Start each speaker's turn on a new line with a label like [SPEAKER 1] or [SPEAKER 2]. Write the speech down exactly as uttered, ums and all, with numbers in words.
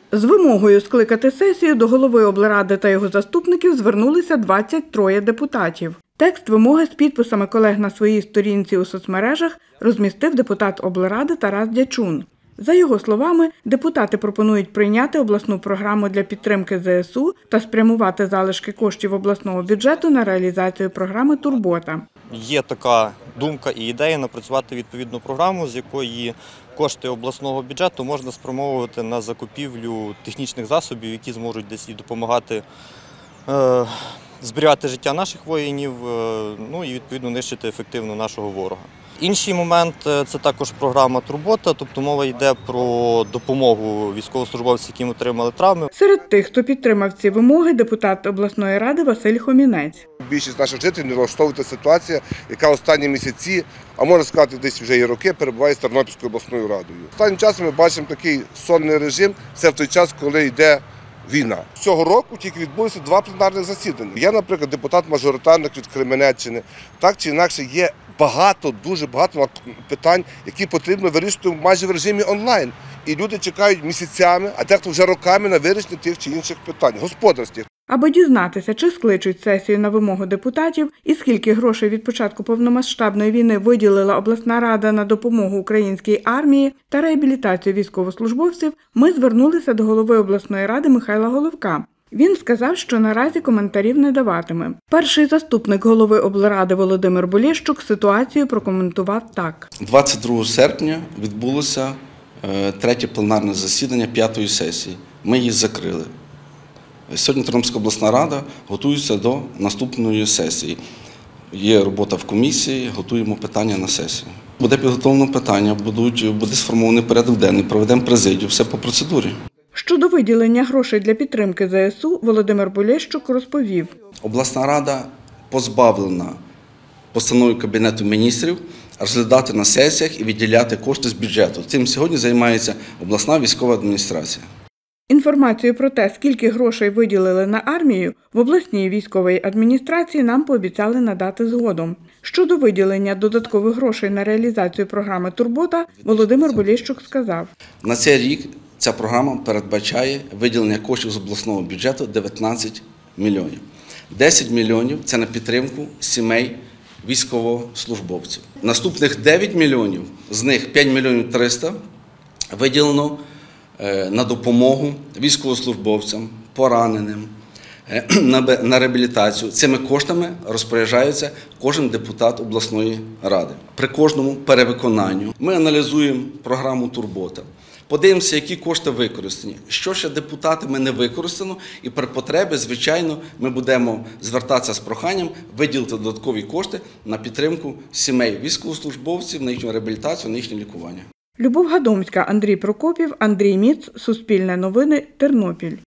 [SPEAKER 1] З вимогою скликати сесію до голови облради та його заступників звернулися двадцять троє депутатів. Текст вимоги з підписами колег на своїй сторінці у соцмережах розмістив депутат облради Тарас Дячун. За його словами, депутати пропонують прийняти обласну програму для підтримки зе ес у та спрямувати залишки коштів обласного бюджету на реалізацію програми «Турбота».
[SPEAKER 2] Є така думка і ідея напрацювати відповідну програму, з якої кошти обласного бюджету можна спрямовувати на закупівлю технічних засобів, які зможуть десь і допомагати е, зберігати життя наших воїнів, е, ну і відповідно нищити ефективно нашого ворога. Інший момент – це також програма «Турбота», тобто мова йде про допомогу військовослужбовцям, які отримали травми.
[SPEAKER 1] Серед тих, хто підтримав ці вимоги, депутат обласної ради Василь Хомінець.
[SPEAKER 3] Більшість наших жителів не влаштовує ситуація, яка останні місяці, а можна сказати, десь вже і роки, перебуває з Тернопільською обласною радою. Останнім часом ми бачимо такий сонний режим, це в той час, коли йде війна. Цього року тільки відбулися два пленарних засідання. Я, наприклад, депутат-мажоритарник від Кременеччини. Так чи інакше є багато, дуже багато питань, які потрібно вирішувати майже в режимі онлайн. І люди чекають місяцями, а дехто вже роками на вирішення тих чи інших питань, господарських.
[SPEAKER 1] Аби дізнатися, чи скличуть сесію на вимогу депутатів і скільки грошей від початку повномасштабної війни виділила обласна рада на допомогу українській армії та реабілітацію військовослужбовців, ми звернулися до голови обласної ради Михайла Головка. Він сказав, що наразі коментарів не даватиме. Перший заступник голови облради Володимир Болєщук ситуацію прокоментував так.
[SPEAKER 4] двадцять другого серпня відбулося третє пленарне засідання п'ятої сесії. Ми її закрили. Сьогодні Тернопільська обласна рада готується до наступної сесії. Є робота в комісії, готуємо питання на сесію. Буде підготовлено питання, будуть, буде сформований порядок денний, проведемо президію, все по процедурі.
[SPEAKER 1] Щодо виділення грошей для підтримки зе ес у, Володимир Болєщук розповів.
[SPEAKER 4] Обласна рада позбавлена постановою Кабінету міністрів розглядати на сесіях і виділяти кошти з бюджету. Цим сьогодні займається обласна військова адміністрація.
[SPEAKER 1] Інформацію про те, скільки грошей виділили на армію, в обласній військовій адміністрації нам пообіцяли надати згодом. Щодо виділення додаткових грошей на реалізацію програми «Турбота», Володимир Болєщук сказав.
[SPEAKER 4] На цей рік ця програма передбачає виділення коштів з обласного бюджету дев'ятнадцять мільйонів. десять мільйонів – це на підтримку сімей військовослужбовців. Наступних дев'ять мільйонів, з них п'ять мільйонів триста виділено на допомогу військовослужбовцям, пораненим, на реабілітацію. Цими коштами розпоряджається кожен депутат обласної ради. При кожному перевиконанню ми аналізуємо програму «Турбота». Подивимося, які кошти використані, що ще депутатами не використано, і при потребі, звичайно, ми будемо звертатися з проханням виділити додаткові кошти на підтримку сімей військовослужбовців, на їхню реабілітацію, на їхнє лікування.
[SPEAKER 1] Любов Гадомська, Андрій Прокопів, Андрій Міц, Суспільне новини, Тернопіль.